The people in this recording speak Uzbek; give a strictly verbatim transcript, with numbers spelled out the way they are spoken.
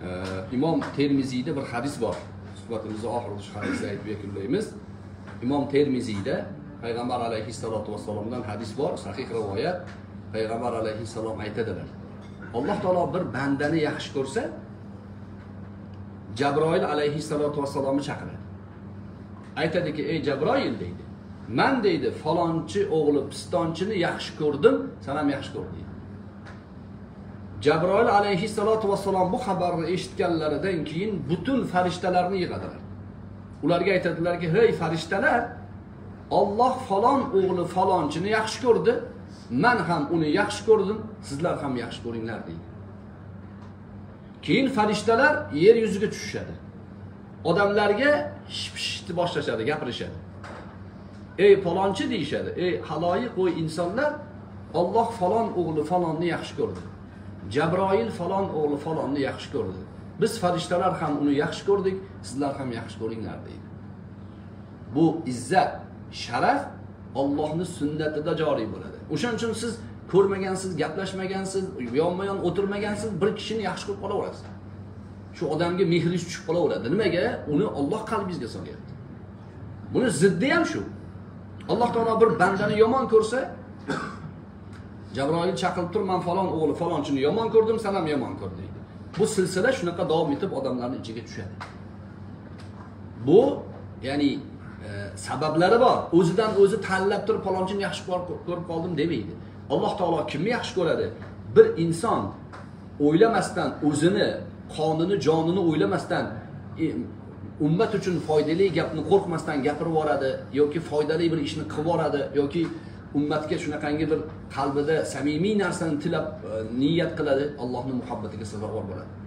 İmom Termiziyda bir hadis bor. Suhbatimizni oxirida shu hadisni aytib yakunlaymiz. İmom Termiziyda Payg'ambar alayhissalatu vassalomdan hadis bor, sahih rivoyat. Payg'ambar alayhissalom aytadilar: Alloh taolo bir bandani yaxshi ko'rsa, Jabroil alayhissalatu vassalomni chaqiradi. Aytadiki: "Ey Jabroil" deydi. "Men deydi, falonchi o'g'li pistonchini yaxshi ko'rdim, sen ham yaxshi ko'r" deydi. Jabroil alayhissalatu vassalom bu xabarni eshitganlaridan keyin butun farishtalarni yig'adilar. Ularga aytadilarki: "Hey farishtalar, Alloh falon o'g'li falonchini yaxshi ko'rdi, men ham uni yaxshi ko'rdim, sizlar ham yaxshi ko'ringlar" deydi. Keyin farishtalar yer yuziga tushishadi. Odamlarga shipshishni boshlashadi, gapirishadi. "Ey falonchi" deyishadi. "Ey haloyiq, o'y insonlar, Alloh falon o'g'li falonni yaxshi ko'rdi. Jabroil falon o'g'li falonni yaxshi ko'rdi. Biz farishtalar ham uni yaxshi ko'rdik, sizlar ham yaxshi ko'ringlar" deydi. Bu izzat, sharaf Allohning sunnatida joriy bo'ladi. O'shaning uchun siz ko'rmagansiz, gaplashmagansiz, yonma-yon o'tirmagansiz, bir kishini yaxshi ko'rib qolaverasiz. Shu odamga mehringiz tushib qolaveradi. Nimaga? Uni Alloh qalbingizga solyapti. Buni ziddi ham shu. Alloh taolo bir bandani yomon ko'rsa, Jabroil chaqirib turib, "Men falon o'g'li falonchini yomon ko'rdim, sen ham yomon ko'r" deydi. Bu silsila shunaqa davom etib odamlarning ichiga tushadi. Bu, ya'ni e, sabablari bor. O'zidan o'zi tanlab turib falonchini yaxshi ko'rib qoldim demaydi. Alloh taolo kimni yaxshi ko'radi? Bir inson o'ylamasdan, o'zini, qonini, jonini o'ylamasdan, e, ummat uchun foydali gapni qo'rqmasdan gapirib yoradi yoki foydali bir ishni qilib yoradi yoki ummatga shunaqangi bir qalbida samimiy narsani tilab niyat qiladi, Allohning muhabbatiga sazovor bo'ladi.